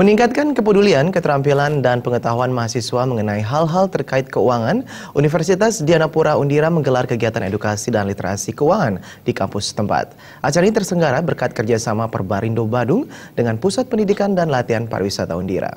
Meningkatkan kepedulian, keterampilan, dan pengetahuan mahasiswa mengenai hal-hal terkait keuangan, Universitas Dianapura Undira menggelar kegiatan edukasi dan literasi keuangan di kampus setempat. Acara ini terselenggara berkat kerjasama Perbarindo Badung dengan Pusat Pendidikan dan Latihan Pariwisata Undira.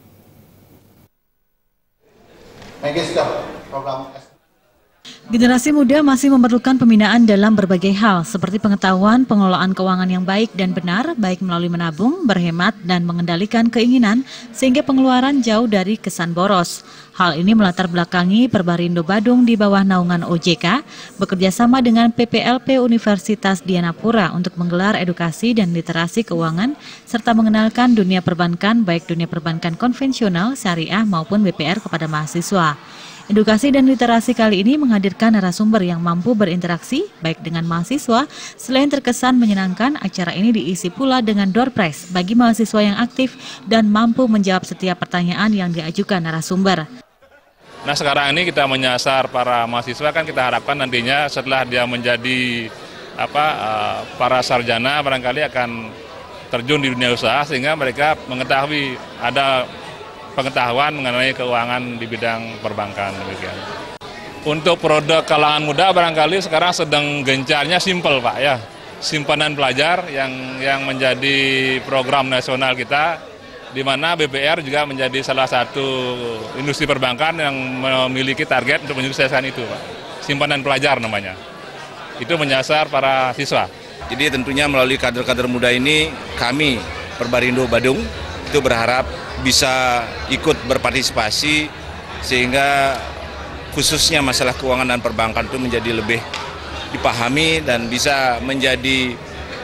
Generasi muda masih memerlukan pembinaan dalam berbagai hal, seperti pengetahuan pengelolaan keuangan yang baik dan benar, baik melalui menabung, berhemat, dan mengendalikan keinginan, sehingga pengeluaran jauh dari kesan boros. Hal ini melatar belakangi Perbarindo Badung di bawah naungan OJK, bekerjasama dengan PPLP Universitas Dianapura untuk menggelar edukasi dan literasi keuangan, serta mengenalkan dunia perbankan, baik dunia perbankan konvensional, syariah, maupun BPR kepada mahasiswa. Edukasi dan literasi kali ini menghadirkan narasumber yang mampu berinteraksi baik dengan mahasiswa. Selain terkesan menyenangkan, acara ini diisi pula dengan door prize bagi mahasiswa yang aktif dan mampu menjawab setiap pertanyaan yang diajukan narasumber. Nah, sekarang ini kita menyasar para mahasiswa, kan kita harapkan nantinya setelah dia menjadi para sarjana barangkali akan terjun di dunia usaha, sehingga mereka mengetahui ada pengetahuan mengenai keuangan di bidang perbankan. Demikian. Untuk produk kalangan muda barangkali sekarang sedang gencarnya simpel, Pak, ya. Simpanan pelajar yang menjadi program nasional kita, di mana BPR juga menjadi salah satu industri perbankan yang memiliki target untuk menyukseskan itu, Pak. Simpanan pelajar namanya. Itu menyasar para siswa. Jadi tentunya melalui kader-kader muda ini, kami Perbarindo Badung itu berharap bisa ikut berpartisipasi sehingga khususnya masalah keuangan dan perbankan itu menjadi lebih dipahami dan bisa menjadi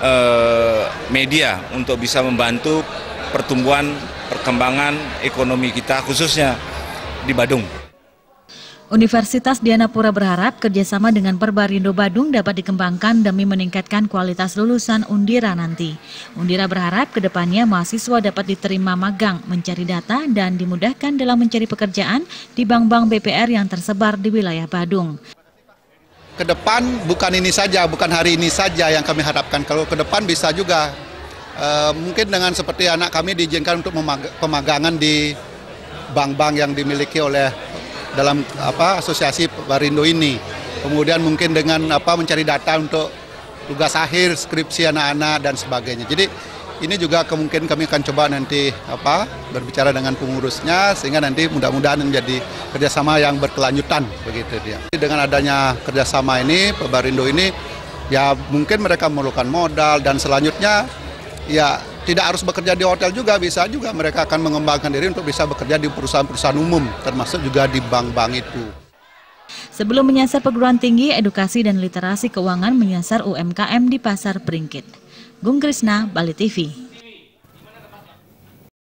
media untuk bisa membantu pertumbuhan perkembangan ekonomi kita khususnya di Badung. Universitas Dianapura berharap kerjasama dengan Perbarindo Badung dapat dikembangkan demi meningkatkan kualitas lulusan Undira nanti. Undira berharap kedepannya mahasiswa dapat diterima magang, mencari data, dan dimudahkan dalam mencari pekerjaan di bank-bank BPR yang tersebar di wilayah Badung. Ke depan bukan ini saja, bukan hari ini saja yang kami harapkan. Kalau ke depan bisa juga, mungkin dengan seperti anak kami diizinkan untuk pemagangan di bank-bank yang dimiliki oleh dalam asosiasi Perbarindo ini. Kemudian mungkin dengan mencari data untuk tugas akhir, skripsi anak-anak dan sebagainya. Jadi ini juga kemungkinan kami akan coba nanti berbicara dengan pengurusnya sehingga nanti mudah-mudahan menjadi kerjasama yang berkelanjutan begitu dia. Dengan adanya kerjasama ini, Perbarindo ini, ya mungkin mereka memerlukan modal dan selanjutnya ya tidak harus bekerja di hotel juga, bisa juga mereka akan mengembangkan diri untuk bisa bekerja di perusahaan-perusahaan umum, termasuk juga di bank-bank itu. Sebelum menyasar perguruan tinggi, edukasi dan literasi keuangan menyasar UMKM di Pasar Beringkit. Gung Krisna, Bali TV.